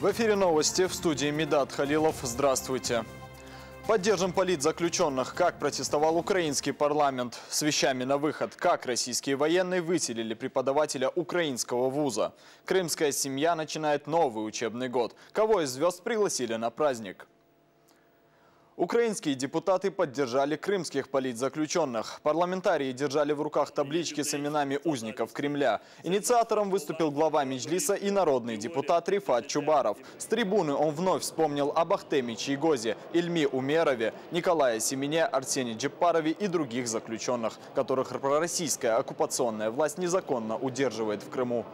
В эфире новости, в студии Медат Халилов. Здравствуйте. Поддержим политзаключенных. Как протестовал украинский парламент. С вещами на выход. Как российские военные выселили преподавателя украинского вуза. Крымская семья начинает новый учебный год. Кого из звезд пригласили на праздник? Украинские депутаты поддержали крымских политзаключенных. Парламентарии держали в руках таблички с именами узников Кремля. Инициатором выступил глава Меджлиса и народный депутат Рифат Чубаров. С трибуны он вновь вспомнил об Ахтеме Чийгозе, Ильми Умерове, Николае Семене, Арсении Джеппарове и других заключенных, которых пророссийская оккупационная власть незаконно удерживает в Крыму.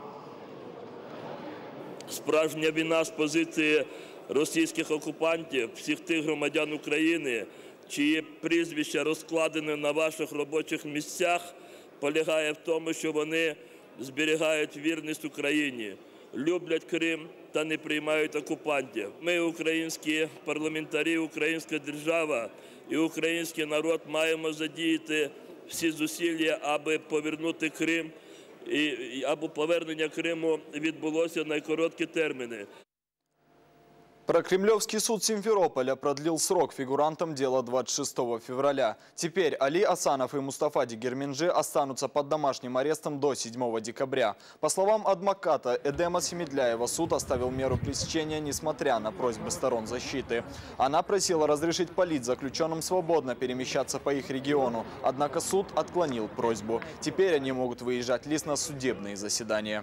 Справжня війна з позиції російських окупантів, всіх тих громадян України, чиї прізвища розкладені на ваших робочих місцях, полягає в тому, що вони зберігають вірність Україні, люблять Крим та не приймають окупантів. Ми, українські парламентарі, українська держава і український народ маємо задіяти всі зусилля, аби повернути Крим, або повернення Криму відбулося в найкороткі терміни. Прокремлевский суд Симферополя продлил срок фигурантам дела 26 февраля. Теперь Али Асанов и Мустафа Дегерменджи останутся под домашним арестом до 7 декабря. По словам адвоката Эдема Семедляева, суд оставил меру пресечения, несмотря на просьбы сторон защиты. Она просила разрешить политзаключенным свободно перемещаться по их региону. Однако суд отклонил просьбу. Теперь они могут выезжать лишь на судебные заседания.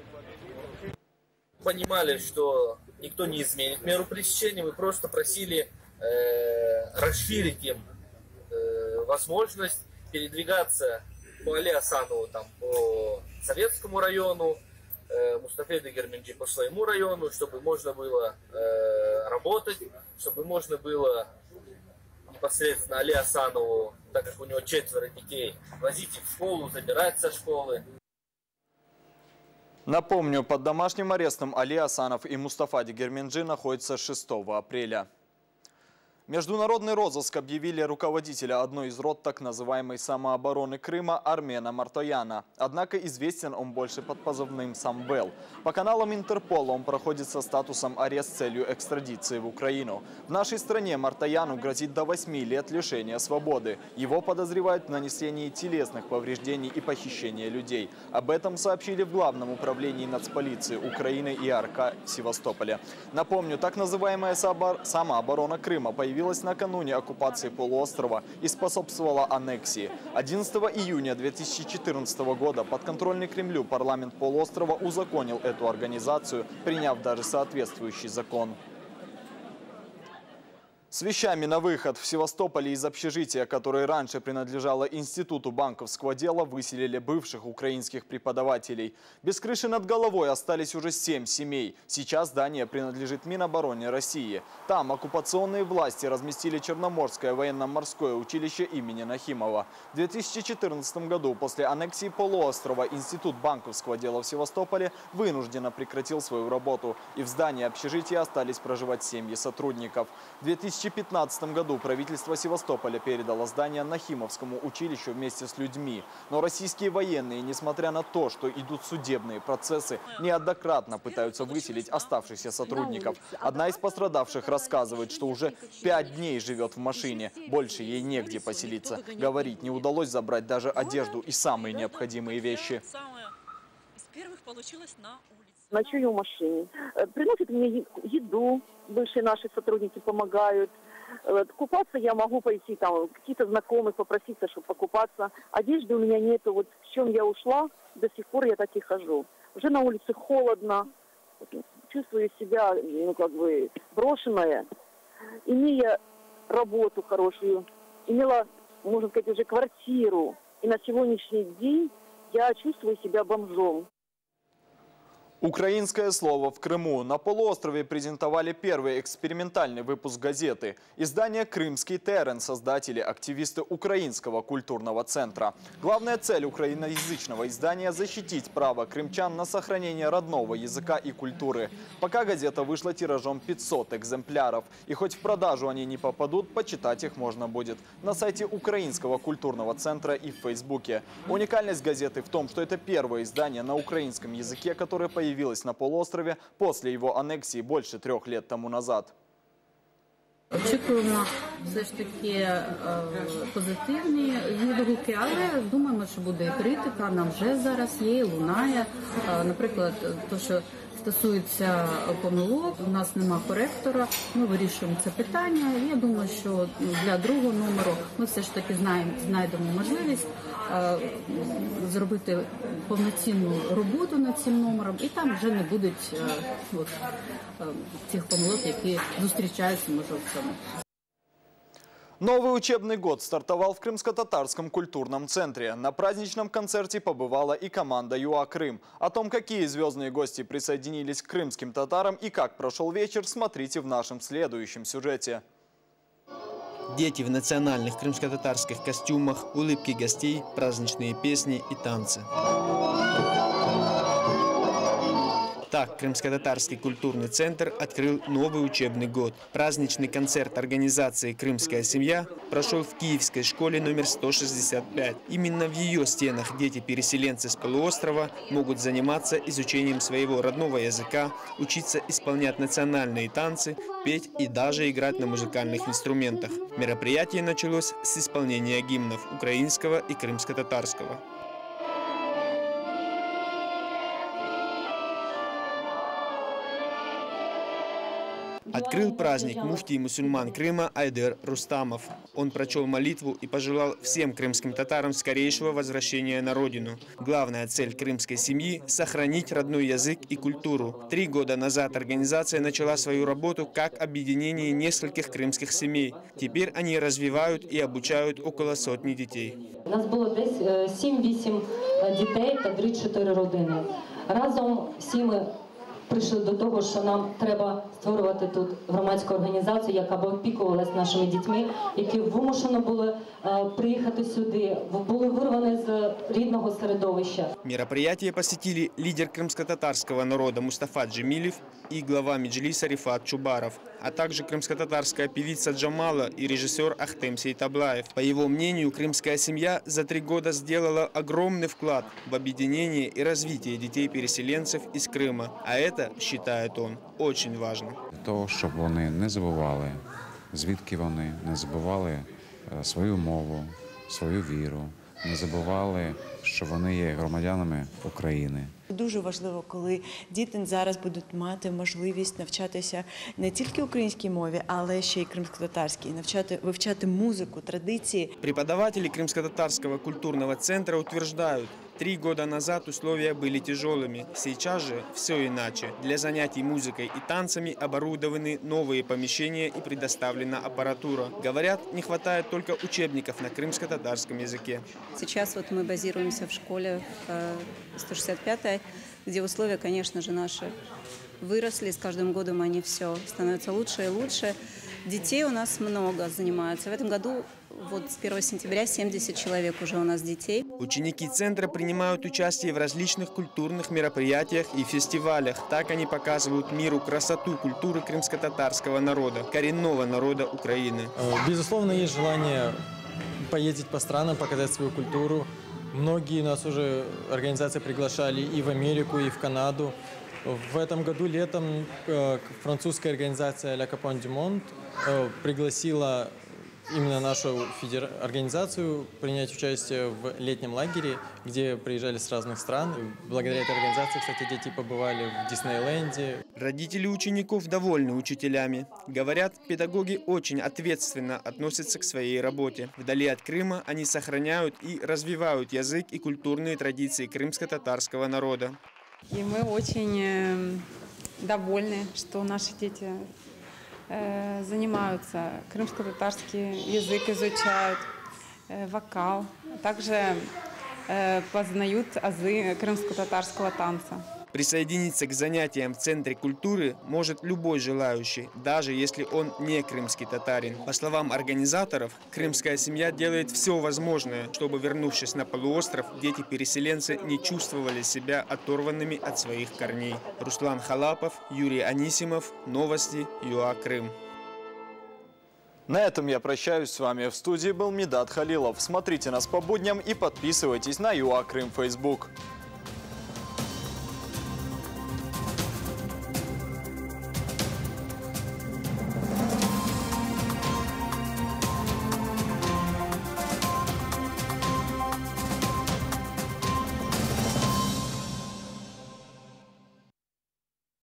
Понимали, что никто не изменит меру пресечения, мы просто просили расширить им возможность передвигаться по Али Асанову по Советскому району, Мустафе Дегерменджи по своему району, чтобы можно было работать, чтобы можно было непосредственно Али Асанову, так как у него 4 детей, возить их в школу, забирать со школы. Напомню, под домашним арестом Али Асанов и Мустафа Дегерменджи находятся с 6 апреля. Международный розыск объявили руководителя одной из рот так называемой самообороны Крыма Армена Мартояна. Однако известен он больше под позывным «Самвел». По каналам Интерпола он проходит со статусом арест с целью экстрадиции в Украину. В нашей стране Мартояну грозит до 8 лет лишения свободы. Его подозревают в нанесении телесных повреждений и похищении людей. Об этом сообщили в Главном управлении нацполиции Украины и АРК в Севастополе. Напомню, так называемая самооборона Крыма появилась накануне оккупации полуострова и способствовала аннексии. 11 июня 2014 года подконтрольный Кремлю парламент полуострова узаконил эту организацию, приняв даже соответствующий закон. С вещами на выход. В Севастополе из общежития, которое раньше принадлежало Институту банковского дела, выселили бывших украинских преподавателей. Без крыши над головой остались уже 7 семей. Сейчас здание принадлежит Минобороне России. Там оккупационные власти разместили Черноморское военно-морское училище имени Нахимова. В 2014 году после аннексии полуострова Институт банковского дела в Севастополе вынужденно прекратил свою работу. И в здании общежития остались проживать семьи сотрудников. В 2015 году правительство Севастополя передало здание Нахимовскому училищу вместе с людьми. Но российские военные, несмотря на то, что идут судебные процессы, неоднократно пытаются выселить оставшихся сотрудников. Одна из пострадавших рассказывает, что уже 5 дней живет в машине. Больше ей негде поселиться. Говорит, не удалось забрать даже одежду и самые необходимые вещи. Ночую в машине. Приносят мне еду, бывшие наши сотрудники помогают. Купаться я могу пойти, там, какие-то знакомых попроситься, чтобы покупаться. Одежды у меня нету. Вот в чем я ушла, до сих пор я так и хожу. Уже на улице холодно, чувствую себя, брошенная. Имея работу хорошую, имела, можно сказать, уже квартиру. И на сегодняшний день я чувствую себя бомжом. Украинское слово в Крыму. На полуострове презентовали первый экспериментальный выпуск газеты. Издание «Крымский терен» создатели, активисты Украинского культурного центра. Главная цель украиноязычного издания – защитить право крымчан на сохранение родного языка и культуры. Пока газета вышла тиражом 500 экземпляров. И хоть в продажу они не попадут, почитать их можно будет на сайте Украинского культурного центра и в Фейсбуке. Уникальность газеты в том, что это первое издание на украинском языке, которое появилось появилась на полуострове после его аннексии больше 3 лет тому назад. Очікуємо все ж таки позитивні відгуки, але думаємо, що буде і критика. Нам вже зараз є, і лунає. Наприклад, те, що стосується помилок, у нас нема коректора, ми вирішуємо це питання. І я думаю, що для другого номеру ми все ж таки знайдемо можливість зробити повноцінну роботу над цим номером, і там вже не будуть тих помилок, які зустрічаються, може, в цьому. Новый учебный год стартовал в Крымско-Татарском культурном центре. На праздничном концерте побывала и команда ЮА «Крым». О том, какие звездные гости присоединились к крымским татарам и как прошел вечер, смотрите в нашем следующем сюжете. Дети в национальных крымско-татарских костюмах, улыбки гостей, праздничные песни и танцы. Так, Крымско-Татарский культурный центр открыл новый учебный год. Праздничный концерт организации «Крымская семья» прошел в Киевской школе номер 165. Именно в ее стенах дети-переселенцы с полуострова могут заниматься изучением своего родного языка, учиться исполнять национальные танцы, петь и даже играть на музыкальных инструментах. Мероприятие началось с исполнения гимнов украинского и крымско-татарского. Открыл праздник муфтий мусульман Крыма Айдер Рустамов. Он прочел молитву и пожелал всем крымским татарам скорейшего возвращения на родину. Главная цель крымской семьи – сохранить родной язык и культуру. 3 года назад организация начала свою работу как объединение нескольких крымских семей. Теперь они развивают и обучают около 100 детей. У нас було десь 7-8 дітей та 3-4 родини. Разом всі ми прийшли до того, що нам треба створювати тут громадську організацію, яка б опікувалась нашими дітьми, які вимушено були приїхати сюди, були вирвані з рідного середовища. Мероприятие посетили лидер крымско-татарского народа Мустафа Джемилев и глава Меджлиса Рифат Чубаров, а также крымско-татарская певица Джамала и режиссер Ахтем Сейтаблаев. По его мнению, крымская семья за 3 года сделала огромный вклад в объединение и развитие детей-переселенцев из Крыма. А это, считает он, очень важно. Того, щоб вони не забували, звідки вони, не забували свою мову, свою віру, не забували, що вони є громадянами України. Дуже важливо, коли діти зараз будуть мати можливість навчатися не тільки українській мові, але ще й кримськотатарській, вивчати музику, традиції. Преподаватели Крымско-Татарского культурного центра утверждают, 3 года назад условия были тяжелыми. Сейчас же все иначе. Для занятий музыкой и танцами оборудованы новые помещения и предоставлена аппаратура. Говорят, не хватает только учебников на крымско-татарском языке. Сейчас вот мы базируемся в школе 165-й, где условия, конечно же, наши выросли. С каждым годом они все становятся лучше и лучше. Детей у нас много занимаются. В этом году вот с 1 сентября 70 человек уже у нас детей. Ученики центра принимают участие в различных культурных мероприятиях и фестивалях. Так они показывают миру красоту культуры крымско-татарского народа, коренного народа Украины. Безусловно, есть желание поездить по странам, показать свою культуру. Многие нас уже организации приглашали и в Америку, и в Канаду. В этом году летом французская организация «La Capone du Monde» пригласила именно нашу организацию принять участие в летнем лагере, где приезжали с разных стран. Благодаря этой организации, кстати, дети побывали в Диснейленде. Родители учеников довольны учителями. Говорят, педагоги очень ответственно относятся к своей работе. Вдали от Крыма они сохраняют и развивают язык и культурные традиции крымско-татарского народа. И мы очень довольны, что наши дети занимаются, крымско-татарский язык изучают, вокал, также познают азы крымско-татарского танца. Присоединиться к занятиям в Центре культуры может любой желающий, даже если он не крымский татарин. По словам организаторов, крымская семья делает все возможное, чтобы, вернувшись на полуостров, дети-переселенцы не чувствовали себя оторванными от своих корней. Руслан Халапов, Юрий Анисимов, Новости ЮА Крым. На этом я прощаюсь с вами. В студии был Медат Халилов. Смотрите нас по будням и подписывайтесь на ЮА Крым Facebook.